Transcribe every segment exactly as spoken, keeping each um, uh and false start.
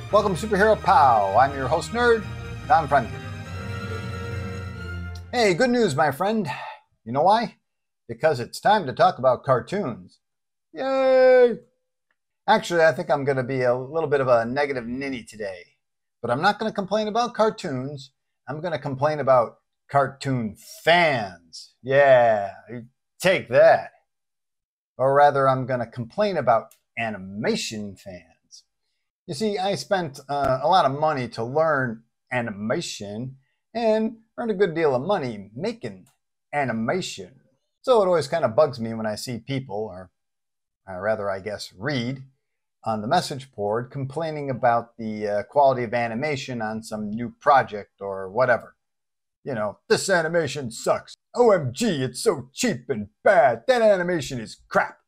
Welcome to Superhero Pow. I'm your host nerd, Tom Fremke. Hey, good news, my friend. You know why? Because it's time to talk about cartoons. Yay! Actually, I think I'm going to be a little bit of a negative ninny today. But I'm not going to complain about cartoons. I'm going to complain about cartoon fans. Yeah, take that. Or rather, I'm going to complain about animation fans. You see, I spent uh, a lot of money to learn animation and earned a good deal of money making animation. So it always kind of bugs me when I see people, or uh, rather, I guess, read on the message board complaining about the uh, quality of animation on some new project or whatever. You know, this animation sucks. O M G, it's so cheap and bad. That animation is crap.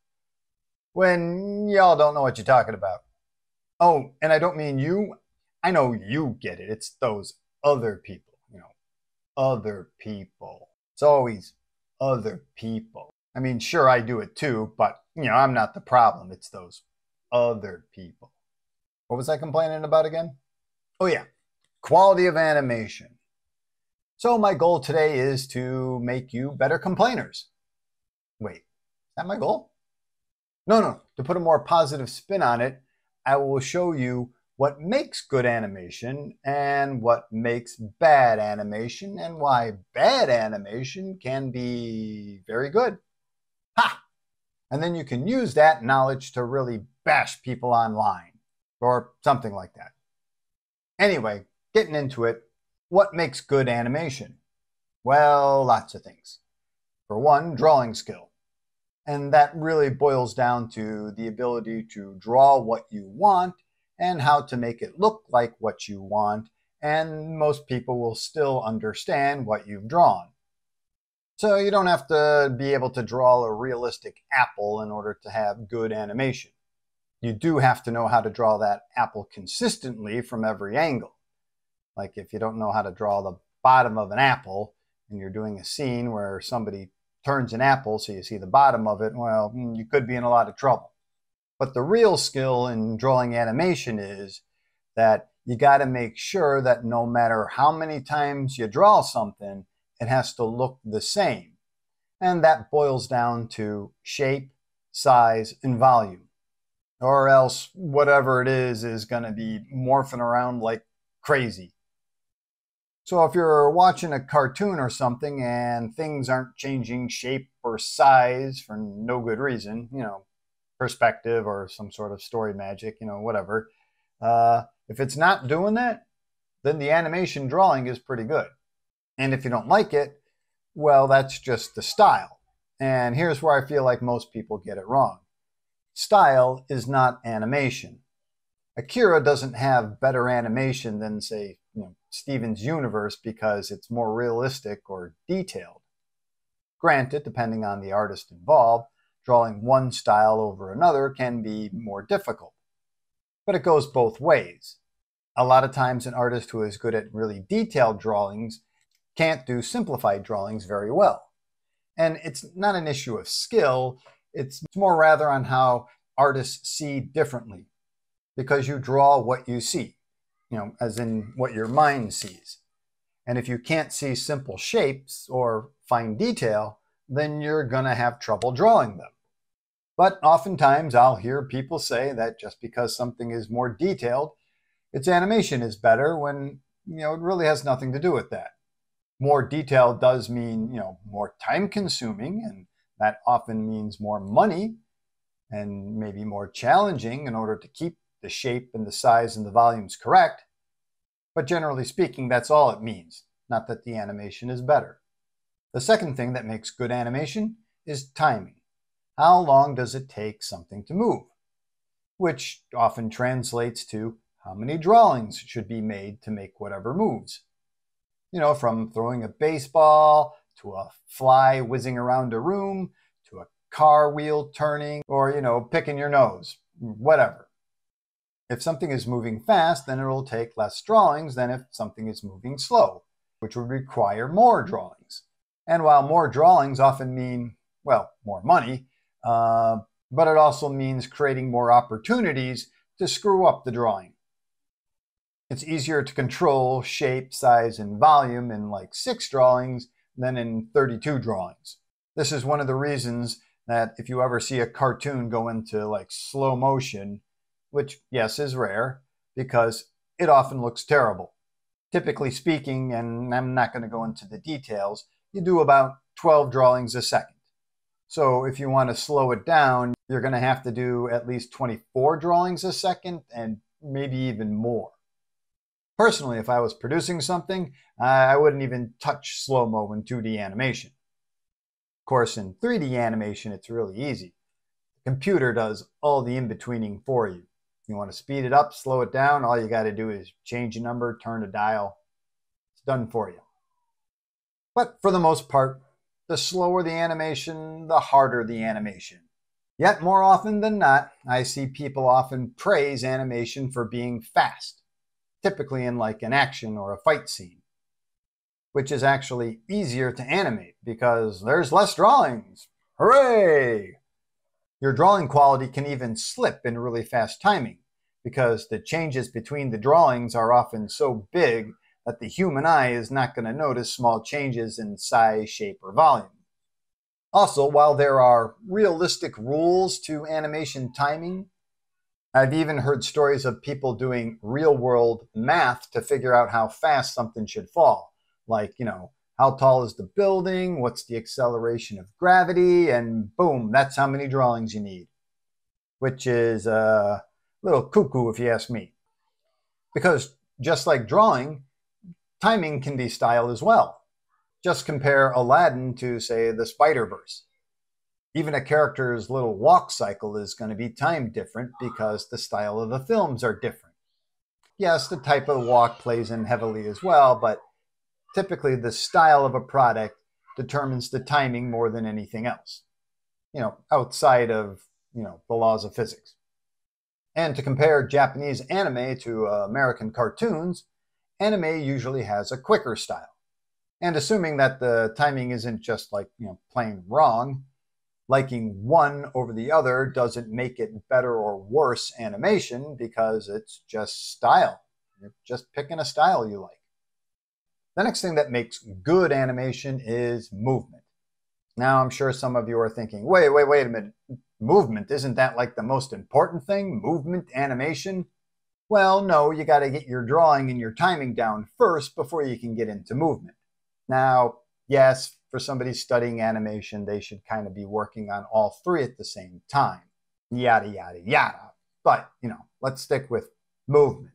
When y'all don't know what you're talking about. Oh, and I don't mean you. I know you get it. It's those other people, you know, other people. It's always other people. I mean, sure, I do it too, but, you know, I'm not the problem. It's those other people. What was I complaining about again? Oh, yeah, quality of animation. So my goal today is to make you better complainers. Wait, is that my goal? No, no, to put a more positive spin on it, I will show you what makes good animation and what makes bad animation and why bad animation can be very good. Ha! And then you can use that knowledge to really bash people online or something like that. Anyway, getting into it, what makes good animation? Well, lots of things. For one, drawing skill. And that really boils down to the ability to draw what you want and how to make it look like what you want, and most people will still understand what you've drawn. So you don't have to be able to draw a realistic apple in order to have good animation. You do have to know how to draw that apple consistently from every angle. Like if you don't know how to draw the bottom of an apple and you're doing a scene where somebody turns an apple so you see the bottom of it, well, you could be in a lot of trouble. But the real skill in drawing animation is that you got to make sure that no matter how many times you draw something, it has to look the same. And that boils down to shape, size, and volume. Or else whatever it is is going to be morphing around like crazy. So if you're watching a cartoon or something and things aren't changing shape or size for no good reason, you know, perspective or some sort of story magic, you know, whatever. Uh, if it's not doing that, then the animation drawing is pretty good. And if you don't like it, well, that's just the style. And here's where I feel like most people get it wrong. Style is not animation. Akira doesn't have better animation than, say, you know, Steven's Universe because it's more realistic or detailed. Granted, depending on the artist involved, drawing one style over another can be more difficult. But it goes both ways. A lot of times an artist who is good at really detailed drawings can't do simplified drawings very well. And it's not an issue of skill, it's more rather on how artists see differently. Because you draw what you see, you know, as in what your mind sees. And if you can't see simple shapes or fine detail, then you're going to have trouble drawing them. But oftentimes I'll hear people say that just because something is more detailed, its animation is better when, you know, it really has nothing to do with that. More detail does mean, you know, more time consuming, and that often means more money and maybe more challenging in order to keep the shape and the size and the volumes correct. But generally speaking, that's all it means, not that the animation is better. The second thing that makes good animation is timing. How long does it take something to move? Which often translates to how many drawings should be made to make whatever moves. You know, from throwing a baseball, to a fly whizzing around a room, to a car wheel turning, or, you know, picking your nose, whatever. If something is moving fast, then it will take less drawings than if something is moving slow, which would require more drawings. And while more drawings often mean, well, more money, uh, but it also means creating more opportunities to screw up the drawing. It's easier to control shape, size, and volume in like six drawings than in thirty-two drawings. This is one of the reasons that if you ever see a cartoon go into like slow motion, which yes is rare, because it often looks terrible. Typically speaking, and I'm not going to go into the details, you do about twelve drawings a second. So if you want to slow it down, you're going to have to do at least twenty-four drawings a second and maybe even more. Personally, if I was producing something, I wouldn't even touch slow-mo in two D animation. Of course, in three D animation, it's really easy. The computer does all the in-betweening for you. You want to speed it up, slow it down, all you got to do is change a number, turn a dial. It's done for you. But for the most part, the slower the animation, the harder the animation. Yet more often than not, I see people often praise animation for being fast, typically in like an action or a fight scene, which is actually easier to animate because there's less drawings. Hooray! Your drawing quality can even slip in really fast timing because the changes between the drawings are often so big that the human eye is not going to notice small changes in size, shape, or volume. Also, while there are realistic rules to animation timing, I've even heard stories of people doing real-world math to figure out how fast something should fall. Like, you know, how tall is the building, what's the acceleration of gravity, and boom, that's how many drawings you need. Which is a little cuckoo if you ask me. Because just like drawing, timing can be style as well. Just compare Aladdin to, say, the Spider-Verse. Even a character's little walk cycle is going to be timed different because the style of the films are different. Yes, the type of walk plays in heavily as well, but typically the style of a product determines the timing more than anything else, you know, outside of, you know, the laws of physics. And to compare Japanese anime to uh, American cartoons, anime usually has a quicker style. And assuming that the timing isn't just like, you know, plain wrong, liking one over the other doesn't make it better or worse animation because it's just style. You're just picking a style you like. The next thing that makes good animation is movement. Now, I'm sure some of you are thinking, wait, wait, wait a minute. Movement, isn't that like the most important thing? Movement, animation? Well, no, you got to get your drawing and your timing down first before you can get into movement. Now, yes, for somebody studying animation, they should kind of be working on all three at the same time. Yada, yada, yada. But, you know, let's stick with movement.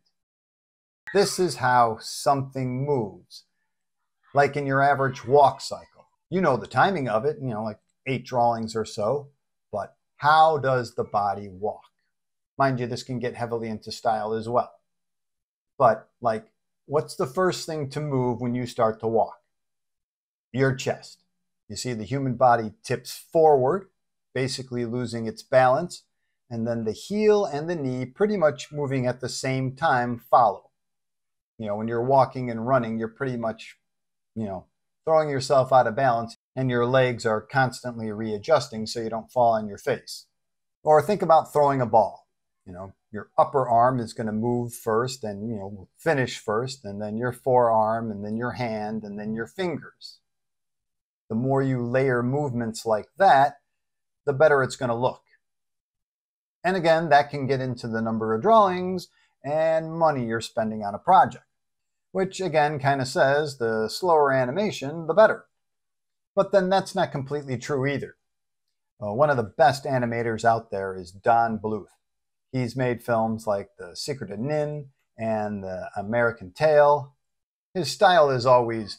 This is how something moves. Like in your average walk cycle. You know the timing of it, you know, like eight drawings or so. But how does the body walk? Mind you, this can get heavily into style as well. But, like, what's the first thing to move when you start to walk? Your chest. You see the human body tips forward, basically losing its balance, and then the heel and the knee pretty much moving at the same time follow. You know, when you're walking and running, you're pretty much, you know, throwing yourself out of balance and your legs are constantly readjusting so you don't fall on your face. Or think about throwing a ball. You know, your upper arm is going to move first and, you know, finish first, and then your forearm, and then your hand, and then your fingers. The more you layer movements like that, the better it's going to look. And again, that can get into the number of drawings and money you're spending on a project, which again kind of says the slower animation, the better. But then that's not completely true either. Uh, one of the best animators out there is Don Bluth. He's made films like The Secret of Nin and The American Tail. His style is always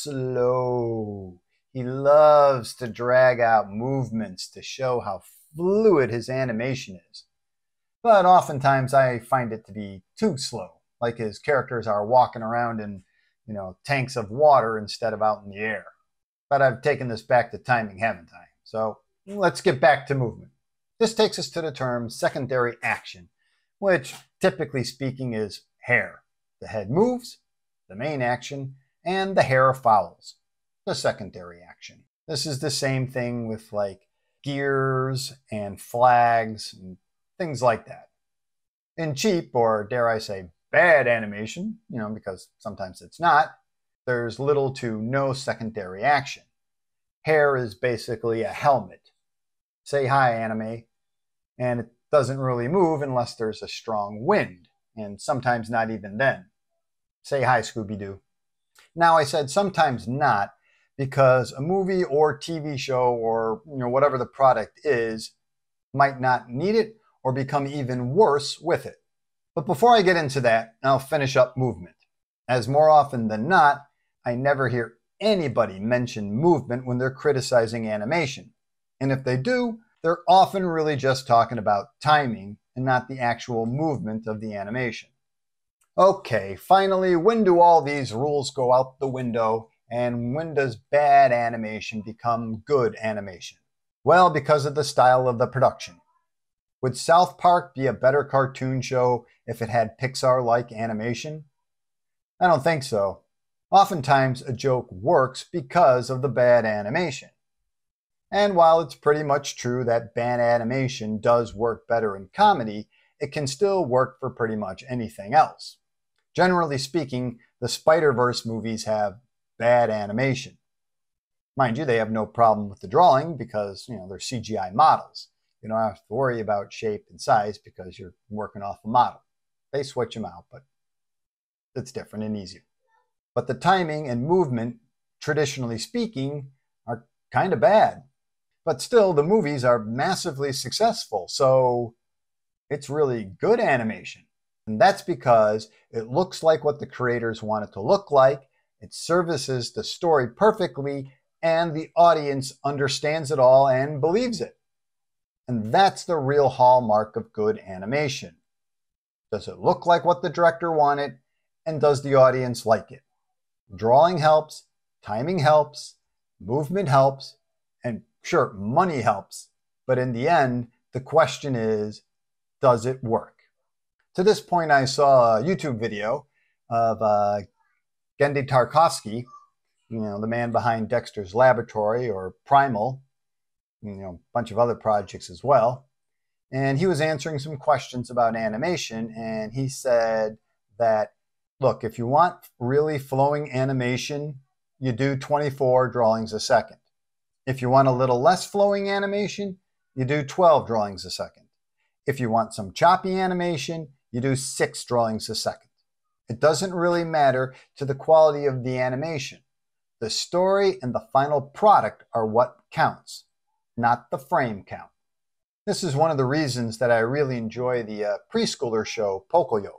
slow. He loves to drag out movements to show how fluid his animation is. But oftentimes I find it to be too slow, like his characters are walking around in, you know, tanks of water instead of out in the air. But I've taken this back to timing, haven't I? So let's get back to movement. This takes us to the term secondary action, which typically speaking is hair. The head moves, the main action, and the hair follows. The secondary action. This is the same thing with like gears and flags and things like that. In cheap, or dare I say bad animation, you know, because sometimes it's not, there's little to no secondary action. Hair is basically a helmet. Say hi, anime, and it doesn't really move unless there's a strong wind, and sometimes not even then. Say hi, Scooby-Doo. Now, I said sometimes not because a movie or T V show or you know whatever the product is might not need it or become even worse with it. But before I get into that, I'll finish up movement. As more often than not, I never hear anybody mention movement when they're criticizing animation. And if they do, they're often really just talking about timing and not the actual movement of the animation. Okay, finally, when do all these rules go out the window and when does bad animation become good animation? Well, because of the style of the production. Would South Park be a better cartoon show if it had Pixar-like animation? I don't think so. Oftentimes, a joke works because of the bad animation. And while it's pretty much true that bad animation does work better in comedy, it can still work for pretty much anything else. Generally speaking, the Spider-Verse movies have bad animation. Mind you, they have no problem with the drawing because, you know, they're C G I models. You don't have to worry about shape and size because you're working off a model. They switch them out, but it's different and easier. But the timing and movement, traditionally speaking, are kind of bad. But still, the movies are massively successful, so it's really good animation. And that's because it looks like what the creators want it to look like, it services the story perfectly, and the audience understands it all and believes it. And that's the real hallmark of good animation. Does it look like what the director wanted, and does the audience like it? Drawing helps, timing helps, movement helps, and sure, money helps. But in the end, the question is, does it work? To this point, I saw a YouTube video of uh, Genndy Tartakovsky, you know, the man behind Dexter's Laboratory or Primal, you know, a bunch of other projects as well. And he was answering some questions about animation, and he said that, look, if you want really flowing animation, you do twenty-four drawings a second. If you want a little less flowing animation, you do twelve drawings a second. If you want some choppy animation, you do six drawings a second. It doesn't really matter to the quality of the animation. The story and the final product are what counts, not the frame count. This is one of the reasons that I really enjoy the uh, preschooler show Pocoyo.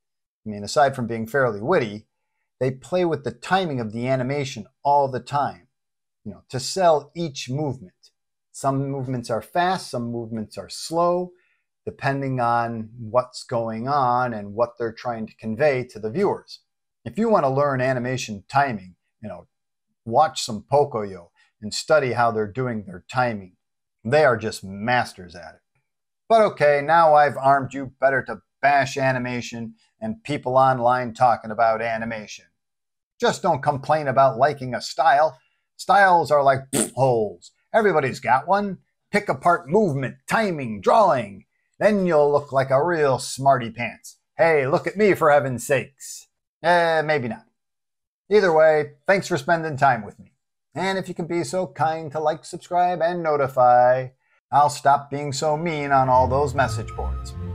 I mean, aside from being fairly witty, they play with the timing of the animation all the time, you know, to sell each movement. Some movements are fast, some movements are slow, depending on what's going on and what they're trying to convey to the viewers. If you want to learn animation timing, you know, watch some Pocoyo and study how they're doing their timing. They are just masters at it. But okay, now I've armed you better to bash animation and people online talking about animation. Just don't complain about liking a style. Styles are like holes. Everybody's got one. Pick apart movement, timing, drawing. Then you'll look like a real smarty pants. Hey, look at me for heaven's sakes. Eh, maybe not. Either way, thanks for spending time with me. And if you can be so kind to like, subscribe, and notify, I'll stop being so mean on all those message boards.